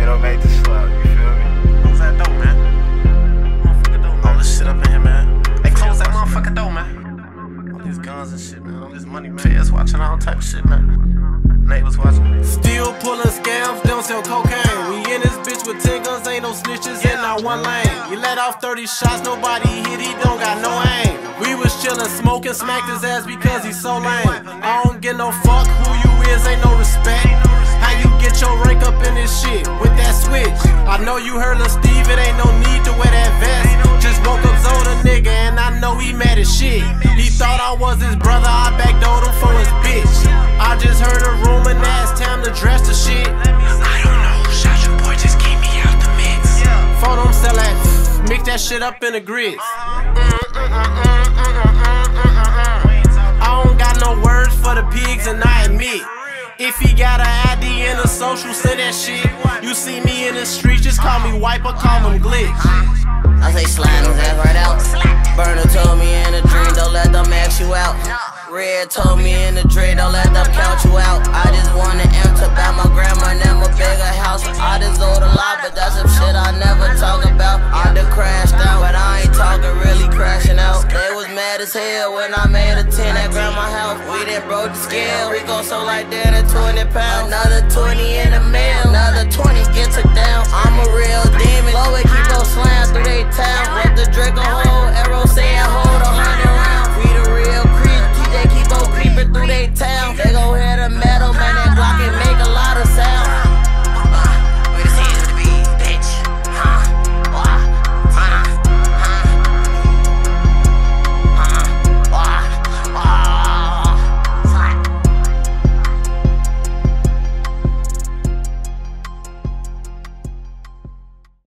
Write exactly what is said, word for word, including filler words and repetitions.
don't make this slap, you feel me? Close that door, man. Motherfucker door, man. All this shit up in here, man. Hey, close that motherfucker door, man. All these guns and shit, man. All this money, man. Feds watching all type of shit, man. Neighbors watching. Still pulling scams, don't sell cocaine. We in this bitch with ten guns, ain't no snitches in not one lane. You let off thirty shots, nobody hit, he don't got no aim. We was chillin', smoking, smacked his ass because he's so lame. I don't get no fuck, who you is, ain't no respect. How you get your rank up in this shit with that switch? I know you heard Lil Steve, it ain't no need to wear that vest. Just woke up Zoda nigga and I know he mad as shit. He thought I was his brother, I backdoored him for his bitch. I just heard a rumor, now it's time to dress the shit. I don't know, shot your boy, just keep me out the mix. For them sell that, mix that shit up in the grits. I don't got no words for the pigs and I admit, if he got an I D in a social, send that shit. You see me in the streets, just call me Wiper, call him Glitch. I say slide his ass right out. Burner told me in a dream, don't let them ask you out. Red told me in a dream, don't let them count you out. I just wanna enter about my grandma and them a bigger house. I just owed a lot, but that's some shit I never talk about. I done crashed out, but I ain't talking really crashing out. They was mad as hell when I made a ten at grandma's house. We done broke the scale, we go so like that.